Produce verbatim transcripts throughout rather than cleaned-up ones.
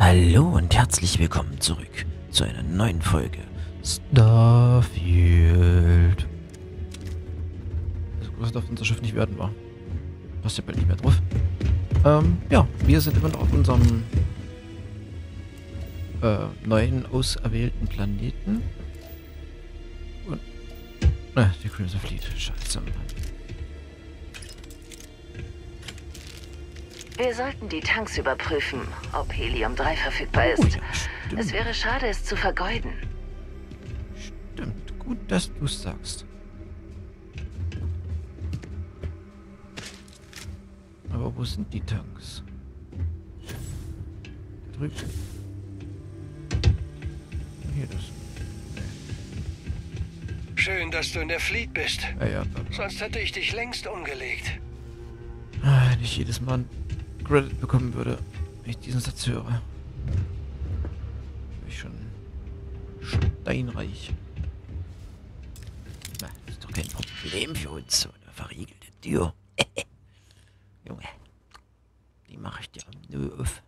Hallo und herzlich willkommen zurück zu einer neuen Folge Starfield. So groß darf unser Schiff nicht werden, war. Passt ja bald nicht mehr drauf. Ähm, ja, wir sind immer noch auf unserem äh, neuen auserwählten Planeten. Und, ne, die Crimson Fleet. Scheiße. Wir sollten die Tanks überprüfen, ob Helium drei verfügbar ist. Oh, ja, Es wäre schade, es zu vergeuden. Stimmt, gut, dass du es sagst. Aber wo sind die Tanks? Da drüben. Hier das. Schön, dass du in der Fleet bist. Ja, ja, da, da. Sonst hätte ich dich längst umgelegt. Ah, wenn ich jedes Mal einen Credit bekommen würde, wenn ich diesen Satz höre. Wäre ich schon steinreich. Na, das ist doch kein Problem für uns, so eine verriegelte Tür. Junge, die mache ich dir nur auf.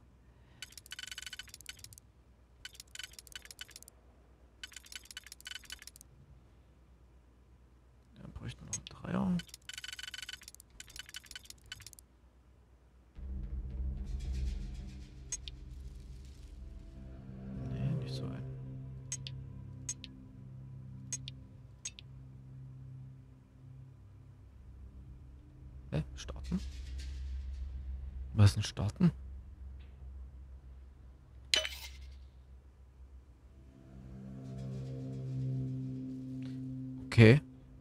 Dann bräuchte ich noch einen Dreier. Hä? Starten? Was ist denn starten? Okay.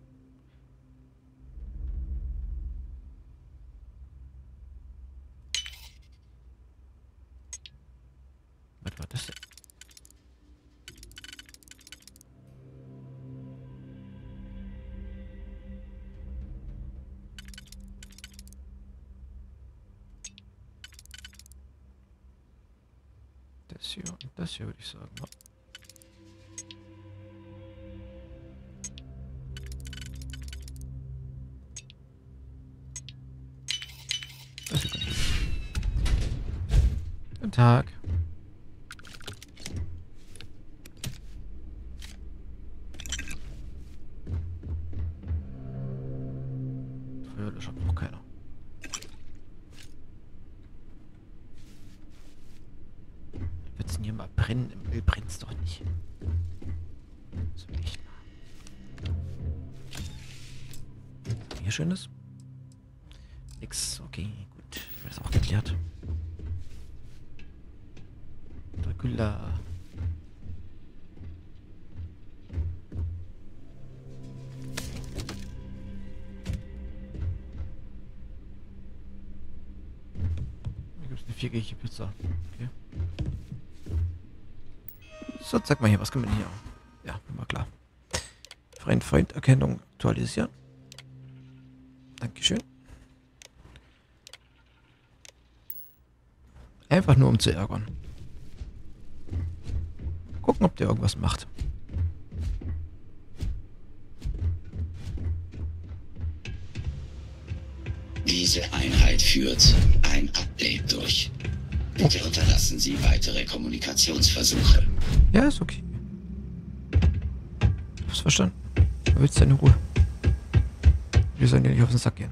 Was war das denn? Das hier und das hier würde ich sagen. Ja. Das hier kann ich. Guten Tag. Feuerlöscher braucht keiner. Wird's denn hier mal brennen? Im Müll brennt's doch nicht. So echt mal. Hier Schönes? Nix. Okay, gut. Wird das auch geklärt. Dracula. Hier gibt's eine viergängige Pizza. Okay. So, zeig mal hier, was können wir denn hier? Ja, war klar. Freund, Freund-Erkennung aktualisieren. Dankeschön. Einfach nur um zu ärgern. Gucken, ob der irgendwas macht. Diese Einheit führt ein Update durch. Bitte unterlassen Sie weitere Kommunikationsversuche. Ja, ist okay. Hab's verstanden. Du willst deine Ruhe. Wir sollen dir nicht auf den Sack gehen.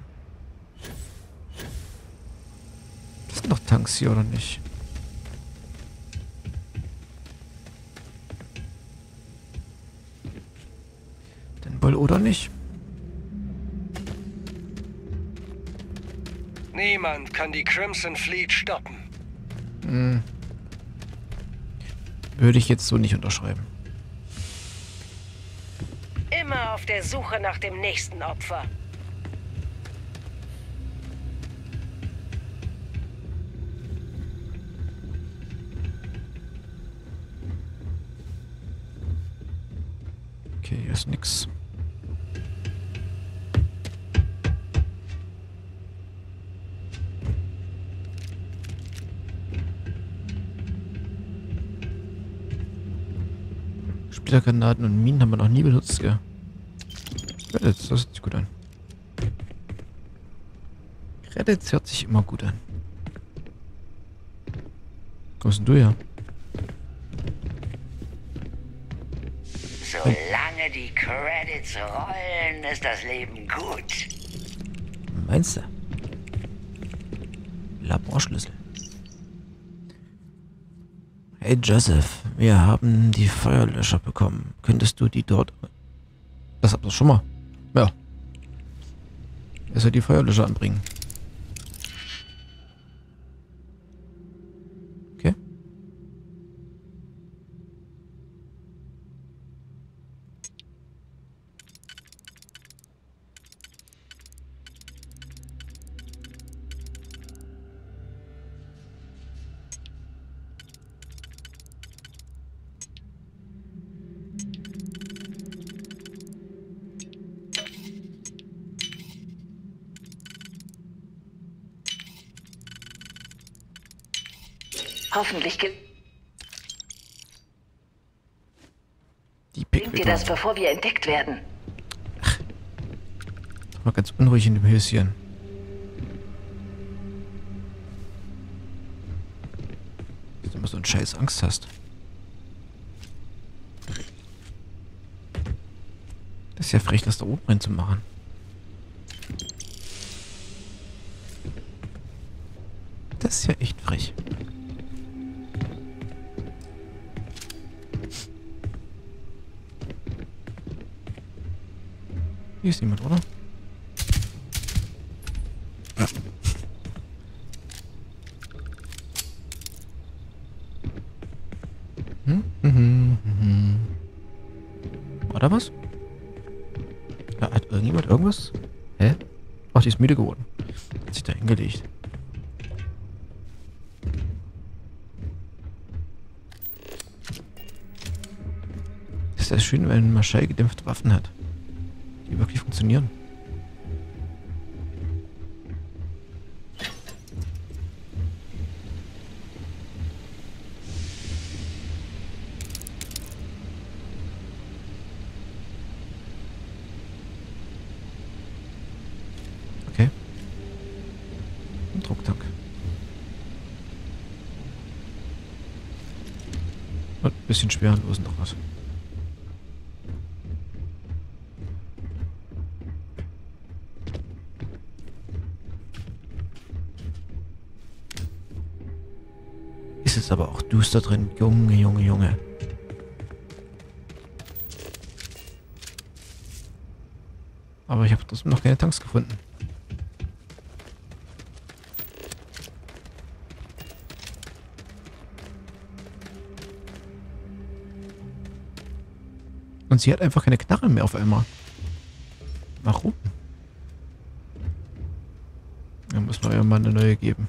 Das sind noch Tanks hier, oder nicht? Denn wohl oder nicht? Niemand kann die Crimson Fleet stoppen. Hm. Würde ich jetzt so nicht unterschreiben. Immer auf der Suche nach dem nächsten Opfer. Okay, hier ist nix. Splittergranaten und Minen haben wir noch nie benutzt, gell? Credits, das hört sich gut an. Credits hört sich immer gut an. Wo bist denn du her? Solange die Credits rollen, ist das Leben gut. Meinst du? Laborschlüssel. Hey Joseph, wir haben die Feuerlöscher bekommen. Könntest du die dort... Das habt ihr schon mal. Ja. Er soll die Feuerlöscher anbringen. Okay. Hoffentlich ge- Die gelingt dir das, Pickwicker. bevor wir entdeckt werden. War ganz unruhig in dem Höschen. Dass du immer so einen scheiß Angst hast. Das ist ja frech, das da oben reinzumachen. Das ist ja echt frech. Hier ist niemand, oder? Ja. Hm? Mhm, mhm. War da was? Ja, hat irgendjemand irgendwas? Hä? Ach, die ist müde geworden. Hat sich da hingelegt. Das ist ja schön, wenn man schallgedämpfte Waffen hat. Die wirklich funktionieren. Okay. Ein Drucktank. Und ein bisschen schwerelosen draus. Ist es aber auch duster drin. Junge, Junge, Junge. Aber ich habe trotzdem noch keine Tanks gefunden. Und sie hat einfach keine Knarre mehr auf einmal. Warum? Da muss man ja mal eine neue geben.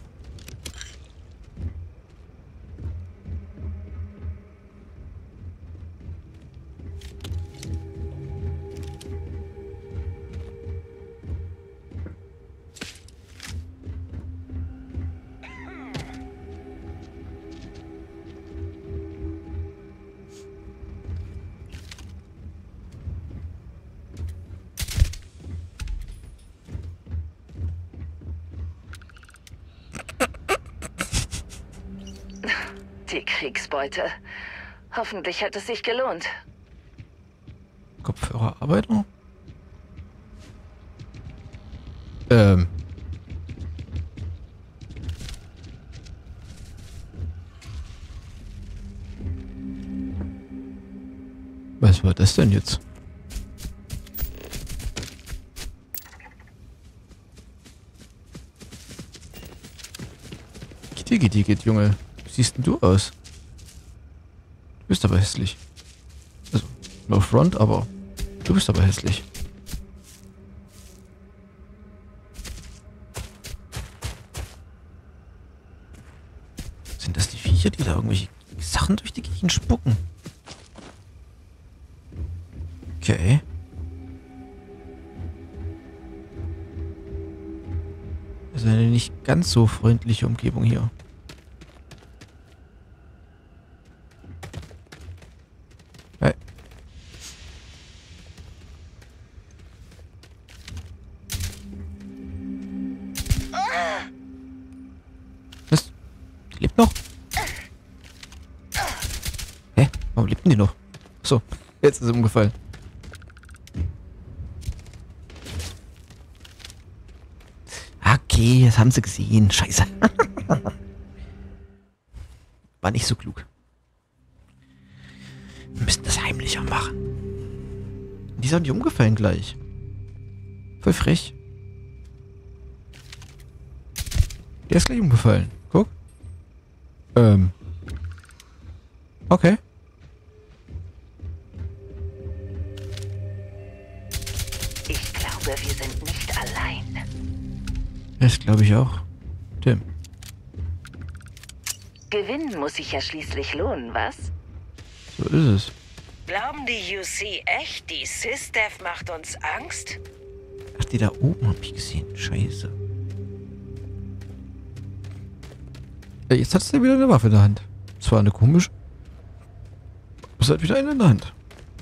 Die Kriegsbeute. Hoffentlich hat es sich gelohnt. Kopfhörerarbeiter? Ähm. Was war das denn jetzt? Gitti, gitti, Junge. Wie siehst denn du aus? Du bist aber hässlich. Also, no front, aber du bist aber hässlich. Sind das die Viecher, die da irgendwelche Sachen durch die Gegend spucken? Okay. Also eine nicht ganz so freundliche Umgebung hier. Hey. Was? Die lebt noch? Hä? Warum lebt denn die noch? So. Jetzt ist er umgefallen. Okay, das haben sie gesehen. Scheiße. War nicht so klug. Wir müssen das heimlicher machen. Die sind nicht umgefallen gleich. Voll frech. Der ist gleich umgefallen. Guck. Ähm. Okay. Ich glaube, wir sind nicht allein. Das glaube ich auch. Tim. Gewinnen muss sich ja schließlich lohnen, was? So ist es. Glauben die U C echt, die SysDev macht uns Angst? Ach, die da oben hab ich gesehen. Scheiße. Ja, jetzt hat er wieder eine Waffe in der Hand. Zwar eine komische. Aber es hat wieder eine in der Hand.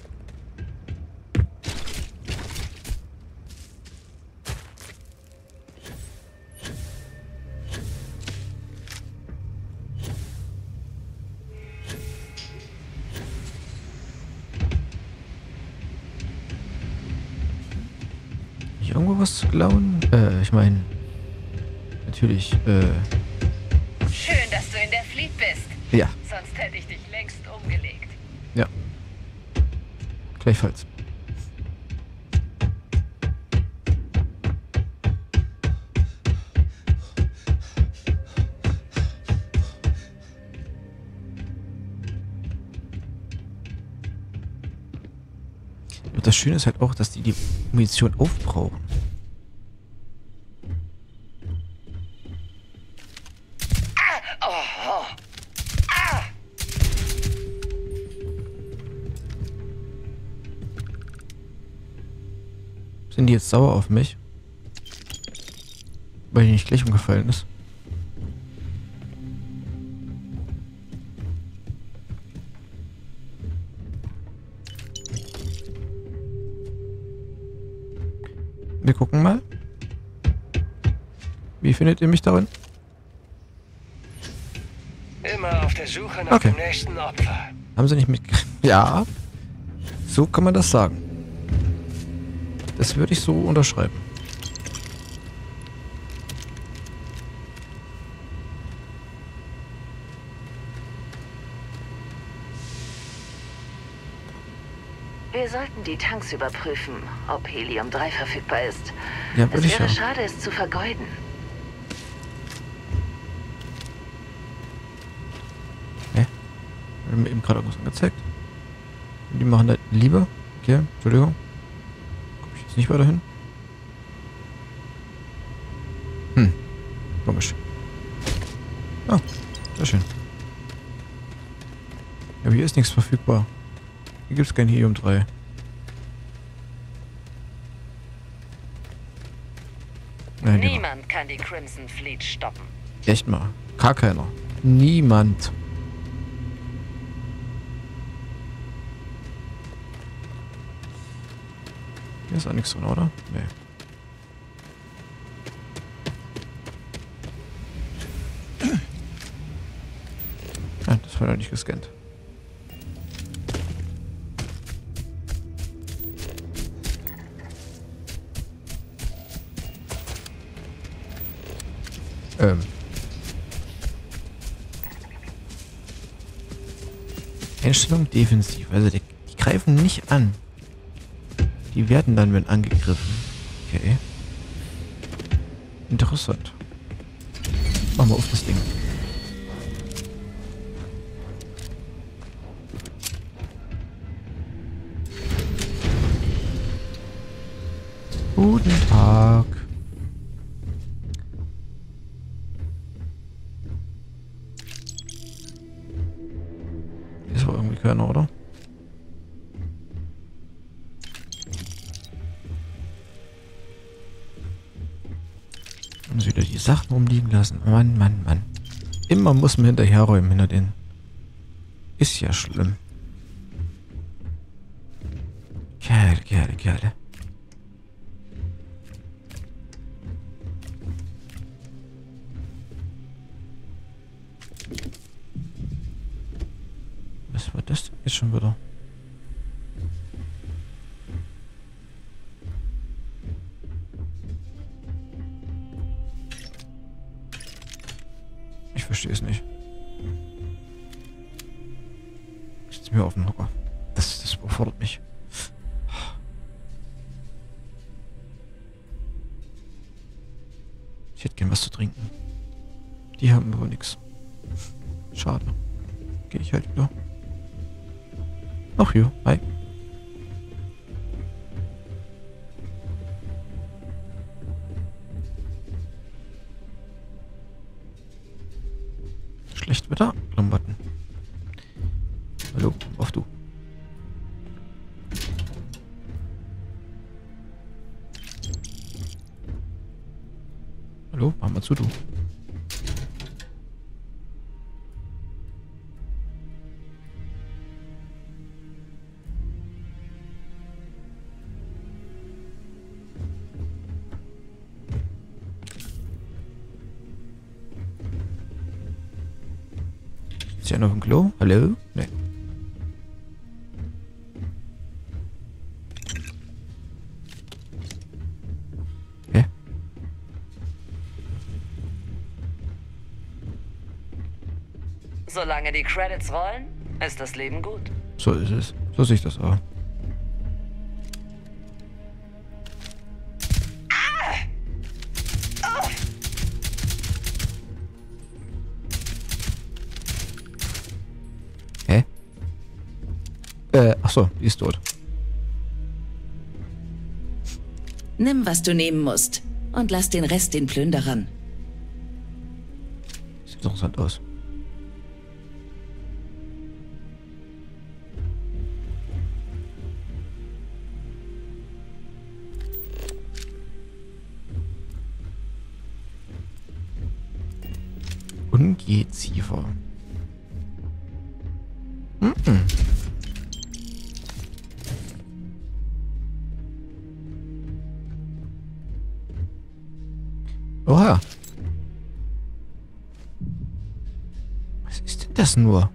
Hier irgendwo was zu klauen? Äh, ich meine... Natürlich, äh... Schön, dass du in der Fleet bist. ja. Sonst hätte ich dich längst umgelegt. Ja. Gleichfalls. Und das Schöne ist halt auch, dass die die Munition aufbrauchen. Sind die jetzt sauer auf mich? Weil die nicht gleich umgefallen ist. Wir gucken mal. Wie findet ihr mich darin? Immer auf der Suche nach Okay. dem nächsten Opfer. Haben sie nicht mitgekriegt? Ja. So kann man das sagen. Das würde ich so unterschreiben. Wir sollten die Tanks überprüfen, ob Helium drei verfügbar ist. Ja, Es würde ich wäre ja. schade, es zu vergeuden. Hä? Hat mir eben gerade irgendwas angezeigt. Die machen das lieber. Okay, Entschuldigung. Guck ich jetzt nicht weiter hin. Hm. Komisch. Ah, sehr schön. Aber hier ist nichts verfügbar. Hier gibt es kein Helium drei. Nein, lieber. Niemand kann die Crimson Fleet stoppen. Echt mal. Gar keiner. Niemand. Hier ist auch nichts drin, oder? Nee. Ja, das war ja nicht gescannt. Ähm. Einstellung defensiv. Also die, die greifen nicht an. Die werden dann, wenn angegriffen. Okay. Interessant. Machen wir auf das Ding. Guten Tag. Ist aber irgendwie keiner, oder? Und wieder die Sachen rumliegen lassen. Mann, Mann, Mann. Immer muss man hinterherräumen hinter denen. Ist ja schlimm. Kerle, Kerle, Kerle. Was war das denn jetzt schon wieder? setze mir auf den Hocker. Das, das überfordert mich. Ich hätte gern was zu trinken. Die haben aber nichts. Schade. Gehe ich halt wieder. Ach jo, hi. Schlecht Wetter, Klamotten. Hallo, auf du. Hallo, mach mal zu, du. Ist ja noch ein Klo? Hallo? Nee. Hä? Solange die Credits rollen, ist das Leben gut. So ist es. So sehe ich das auch. Hä? Äh, ach so, die ist tot. Nimm, was du nehmen musst. Und lass den Rest den Plünderern. Sieht interessant aus. Ungeziefer. Mhm. Oha. Was ist denn das nur?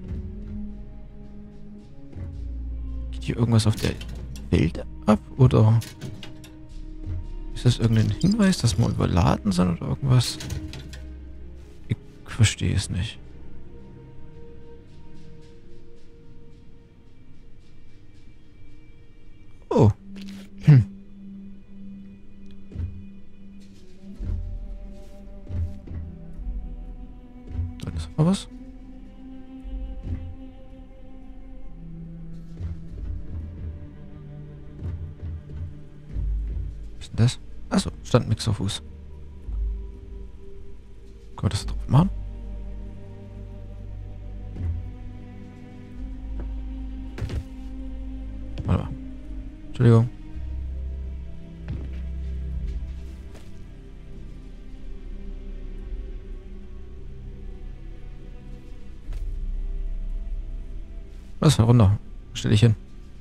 Geht hier irgendwas auf der Welt ab? Oder ist das irgendein Hinweis, dass wir überladen sind oder irgendwas? Ich verstehe es nicht. Oh. Hm. Da ist noch was. Was ist denn das? Achso, stand Mixerfuß. Können wir das drauf machen? Warte mal. Entschuldigung. Was für ein Runter? Stell ich hin.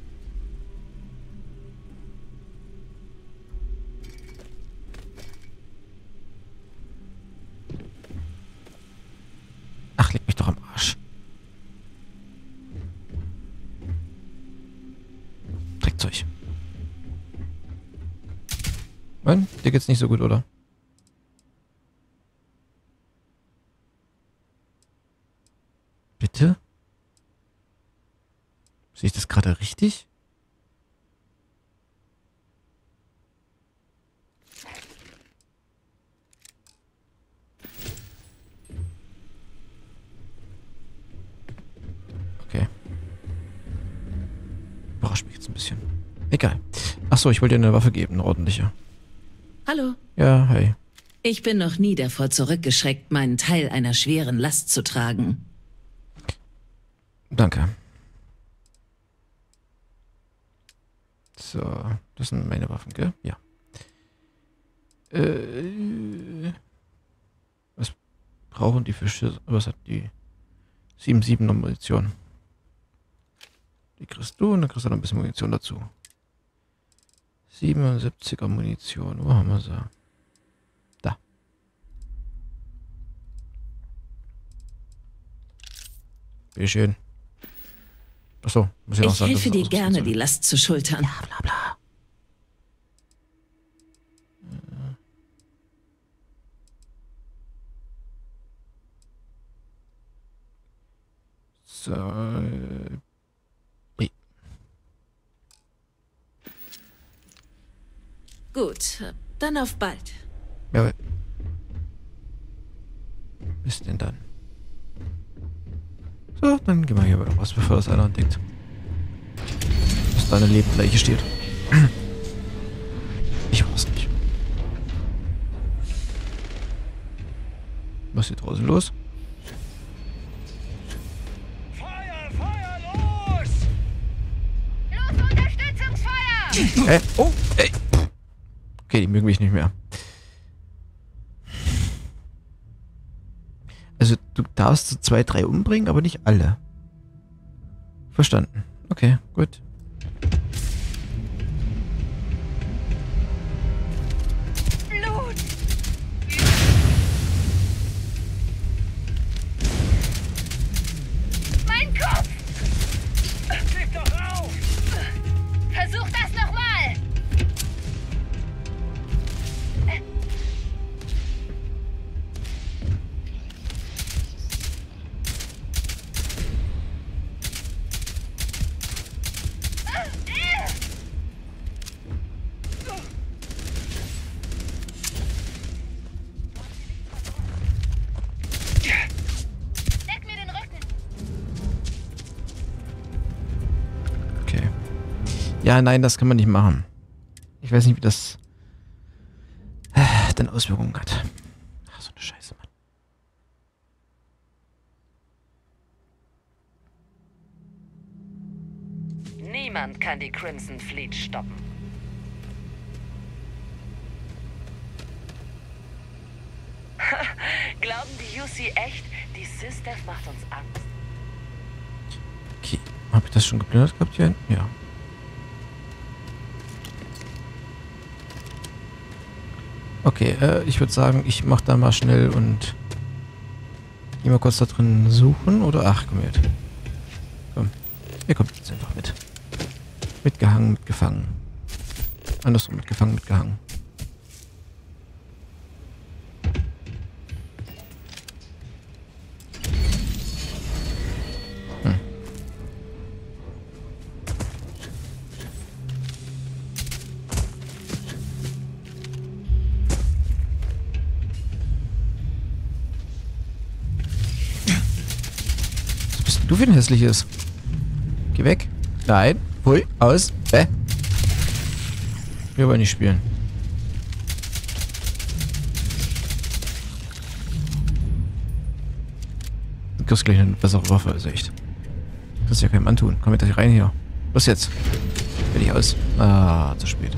Ach, leg mich doch am Arsch. Dreckzeug. Mann, dir geht's nicht so gut, oder? Bitte? Sehe ich das gerade richtig? Okay. Überrascht mich jetzt ein bisschen. Egal. Achso, ich wollte dir eine Waffe geben, eine ordentliche. Hallo. Ja, hi. Ich bin noch nie davor zurückgeschreckt, meinen Teil einer schweren Last zu tragen. Danke. So, das sind meine Waffen, gell? Ja. Äh, was brauchen die Fische? Was hat die? sieben siebener Munition. Die kriegst du und dann kriegst du noch ein bisschen Munition dazu. siebenundsiebziger Munition. Wo haben wir sie? Da. Wie schön. Achso, muss ich noch Ich sagen. helfe dass es dir gerne, ausrüsten die Last zu schultern. soll. Bla bla. So, Gut, dann auf bald. Ja, bis denn dann? So, dann gehen wir hier wieder raus, bevor das einer entdeckt. Dass da eine lebende Leiche steht. Ich weiß nicht. Was ist hier draußen los? Feuer, Feuer, los! Los, Unterstützungsfeuer! Hä? Oh, ey. Okay, die mögen mich nicht mehr. Also, du darfst so zwei, drei umbringen, aber nicht alle. Verstanden. Okay, gut. Blut! Mein Kopf! Gib doch auf! Versuch das nochmal! Deck mir den Rücken! Okay. Ja, nein, das kann man nicht machen. Ich weiß nicht, wie das äh, dann Auswirkungen hat. Ach, so eine Scheiße, Mann. Niemand kann die Crimson Fleet stoppen. Glauben die U C echt, die SysDef macht uns Angst? Okay. Habe ich das schon geplündert gehabt hier? Ja. Okay, äh, ich würde sagen, ich mache da mal schnell und geh mal kurz da drin suchen. Oder, ach, komm mit. Komm, ihr kommt jetzt einfach mit. Mitgehangen, mitgefangen. Andersrum, mitgefangen, mitgehangen. Hm. Was bist denn du für ein hässliches? Geh weg. Nein. Hui. Aus. Bäh. Wir wollen nicht spielen. Du kriegst gleich eine bessere Waffe, also echt. Du kannst ja keinem antun. Komm mit euch rein hier. Los jetzt. Bin ich aus. Ah, zu spät.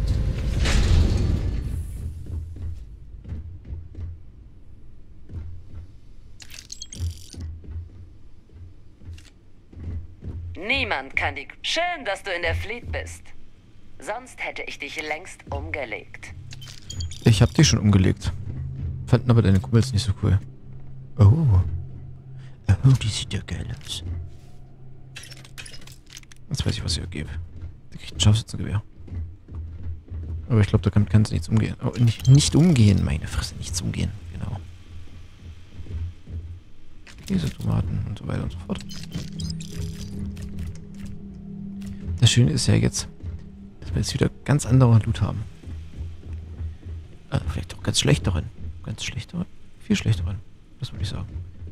Niemand kann die... Schön, dass du in der Fleet bist. Sonst hätte ich dich längst umgelegt. Ich hab dich schon umgelegt. Fanden aber deine Kumpels nicht so cool. Oh. Oh, die sieht ja geil aus. Jetzt weiß ich, was ich ihr gebe. Der kriegt ein Scharfschützengewehr. Aber ich glaube, da kann, kann sie nichts umgehen. Oh, nicht, nicht umgehen, meine Fresse, nichts umgehen. Genau. Diese Tomaten und so weiter und so fort. Das Schöne ist ja jetzt, dass wir jetzt wieder ganz andere Loot haben. Äh, vielleicht auch ganz schlechteren. Ganz schlechteren? Viel schlechteren. Das würde ich sagen.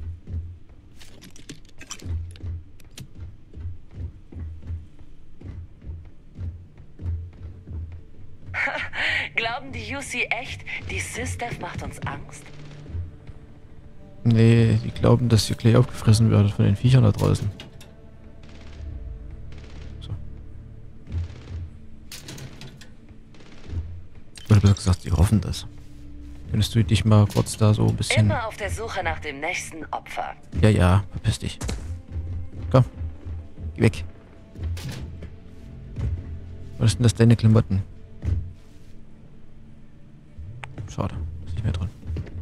Glauben die U C echt, die SysDef macht uns Angst? Nee, die glauben, dass ihr gleich aufgefressen werdet von den Viechern da draußen. So. Oder besser gesagt, die hoffen das. Könntest du dich mal kurz da so ein bisschen... Immer auf der Suche nach dem nächsten Opfer. Ja, ja, verpiss dich. Komm. Geh weg. Was ist denn das, deine Klamotten? Schade. Ist nicht mehr drin.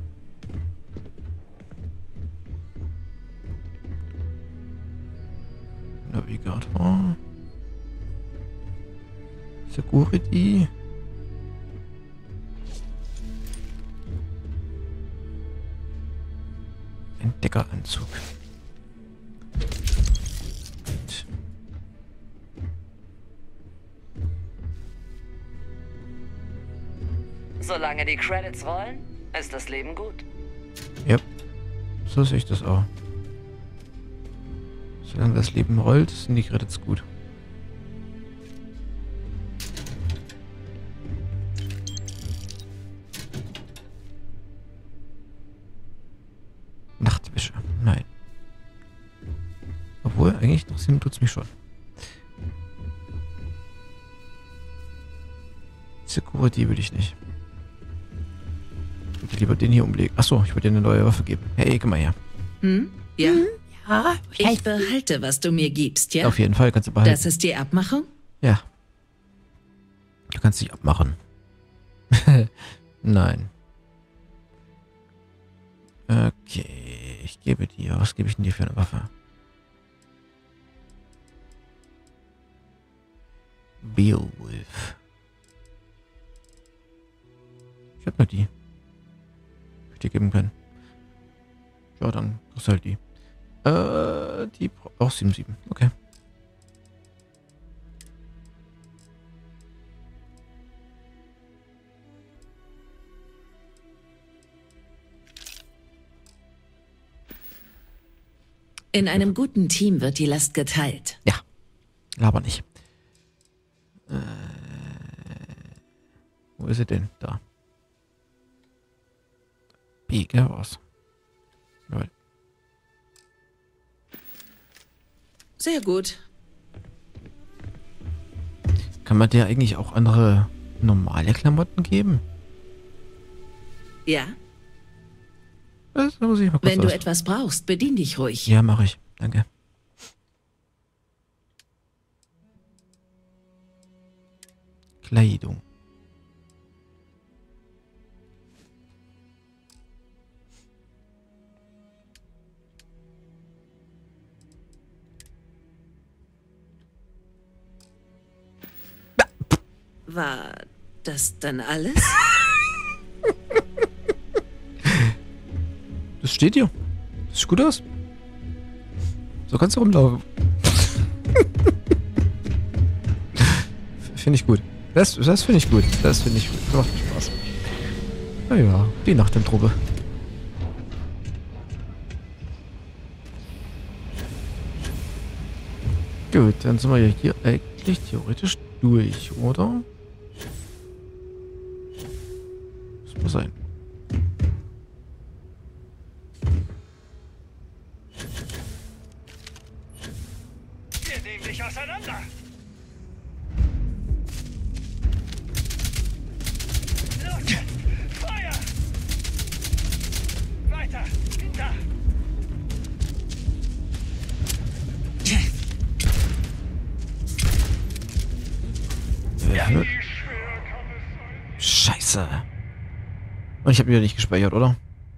Navigator. Security. Entdeckeranzug. Gut. Solange die Credits rollen, ist das Leben gut. Ja, so sehe ich das auch. Solange das Leben rollt, sind die Credits gut. Nachtwäsche, nein. Obwohl, eigentlich interessieren tut es mich schon. Security will ich nicht. Ich würde lieber den hier umlegen. Achso, ich würde dir eine neue Waffe geben. Hey, komm mal her. Hm? Ja? Ja, Ich behalte, was du mir gibst, ja? Auf jeden Fall kannst du behalten. Das ist die Abmachung? Ja. Du kannst dich abmachen. Nein. Okay, ich gebe dir. Was gebe ich denn dir für eine Waffe? Beowulf. Ich hab nur die. Ich dir geben können. Ja, dann kriegst du halt die. Äh, die auch sieben sieben. Okay. In einem guten Team wird die Last geteilt. Ja. Laber nicht. Äh, wo ist sie denn? Da. B, gell, was? Jawohl. Sehr gut. Kann man dir eigentlich auch andere normale Klamotten geben? Ja? Das muss ich mal kurz Wenn du aus- etwas brauchst, bedien dich ruhig. Ja, mache ich. Danke. Kleidung. War das dann alles? Das steht hier. Das sieht gut aus. So kannst du rumlaufen. Finde ich gut. Das, das finde ich gut. Das finde ich gut. Das macht mir Spaß. Naja, die Nacht im Truppe. Gut, dann sind wir ja hier eigentlich theoretisch durch, oder? Das muss sein. Wir nehmen dich auseinander. Los, Feuer! Weiter, hinter! Ja. Wie schwer kann es sein? Scheiße. Und ich habe wieder nicht gespeichert, oder?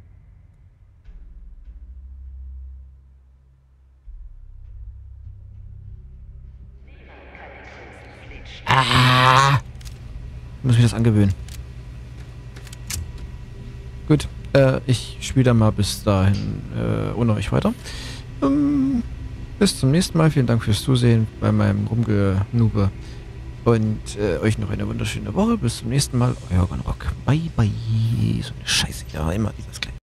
Ah! Ich muss mich das angewöhnen. Gut, äh, ich spiele dann mal bis dahin äh, ohne euch weiter. Ähm, bis zum nächsten Mal. Vielen Dank fürs Zusehen bei meinem Rumgenube. Und äh, euch noch eine wunderschöne Woche. Bis zum nächsten Mal. Euer Gonrock. Bye, bye. So eine Scheiße. Ja, immer dieses kleine.